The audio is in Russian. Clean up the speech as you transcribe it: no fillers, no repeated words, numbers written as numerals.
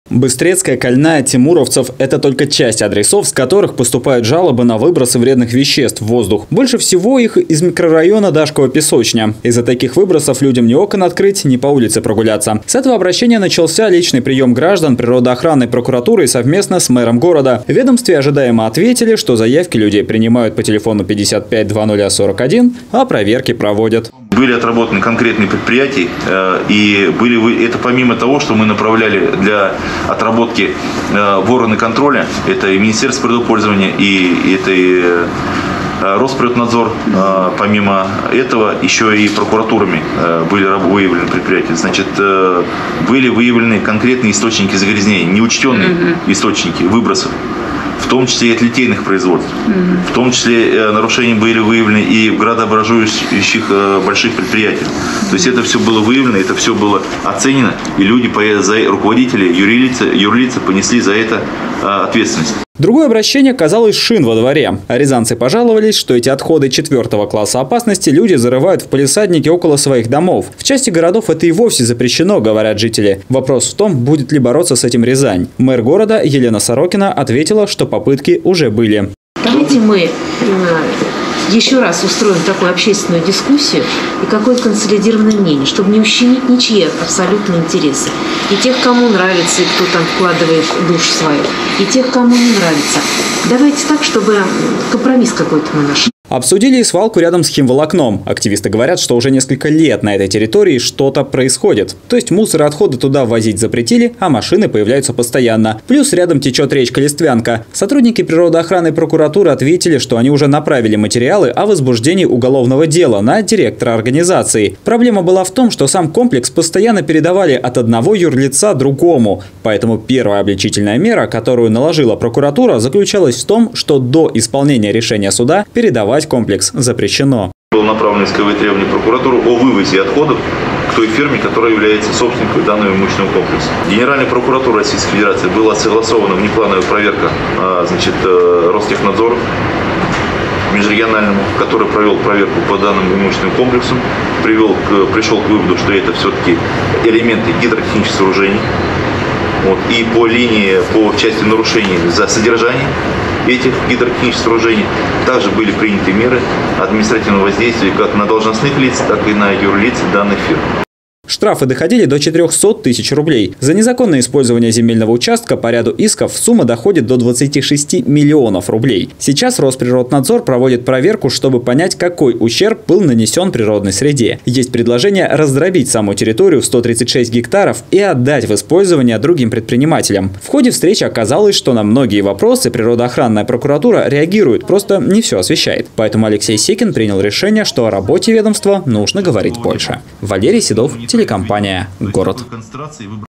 Быстрецкая, Кольная, Тимуровцев – это только часть адресов, с которых поступают жалобы на выбросы вредных веществ в воздух. Больше всего их из микрорайона Дашкова-Песочня. Из-за таких выбросов людям ни окон открыть, ни по улице прогуляться. С этого обращения начался личный прием граждан природоохранной прокуратуры совместно с мэром города. В ведомстве ожидаемо ответили, что заявки людей принимают по телефону 55 2041, а проверки проводят. Были отработаны конкретные предприятия, и это помимо того, что мы направляли для отработки в органы контроля, это и Министерство природопользования, и это и Росприроднадзор. Помимо этого еще и прокуратурами были выявлены предприятия. Значит, были выявлены конкретные источники загрязнения, неучтенные источники выбросов, в том числе и от литейных производств. В том числе нарушения были выявлены и в градообразующих больших предприятиях. То есть это все было выявлено, это все было оценено, и люди, руководители, юрлица понесли за это ответственность. Другое обращение касалось шин во дворе. Рязанцы пожаловались, что эти отходы 4-го класса опасности люди зарывают в палисадники около своих домов. В части городов это и вовсе запрещено, говорят жители. Вопрос в том, будет ли бороться с этим Рязань. Мэр города Елена Сорокина ответила, что попытки уже были. Давайте мы еще раз устроим такую общественную дискуссию и какое-то консолидированное мнение, чтобы не ущемить ничьи абсолютные интересы. И тех, кому нравится, и кто там вкладывает душу свою, и тех, кому не нравится. Давайте так, чтобы компромисс какой-то мы нашли. Обсудили и свалку рядом с химволокном. Активисты говорят, что уже несколько лет на этой территории что-то происходит. То есть мусор и отходы туда возить запретили, а машины появляются постоянно. Плюс рядом течет речка Листвянка. Сотрудники природоохранной прокуратуры ответили, что они уже направили материалы о возбуждении уголовного дела на директора организации. Проблема была в том, что сам комплекс постоянно передавали от одного юрлица другому. Поэтому первая обличительная мера, которую наложила прокуратура, заключалась в том, что до исполнения решения суда передавать комплекс запрещено. Было направлено исковое требование прокуратуры о вывозе отходов к той фирме, которая является собственником данного имущественного комплекса. Генеральной прокуратурой Российской Федерации была согласована внеплановая проверка Ростехнадзора межрегиональному, который провел проверку по данному имущественному комплексу, пришел к выводу, что это все-таки элементы гидротехнических сооружений. И по части нарушений за содержание этих гидротехнических сооружений также были приняты меры административного воздействия как на должностных лиц, так и на юрлиц данных фирм. Штрафы доходили до 400 тысяч рублей. За незаконное использование земельного участка по ряду исков сумма доходит до 26 миллионов рублей. Сейчас Росприроднадзор проводит проверку, чтобы понять, какой ущерб был нанесен природной среде. Есть предложение раздробить саму территорию в 136 гектаров и отдать в использование другим предпринимателям. В ходе встречи оказалось, что на многие вопросы природоохранная прокуратура реагирует, просто не все освещает. Поэтому Алексей Секин принял решение, что о работе ведомства нужно говорить больше. Валерий Седов, телекомпания «Город».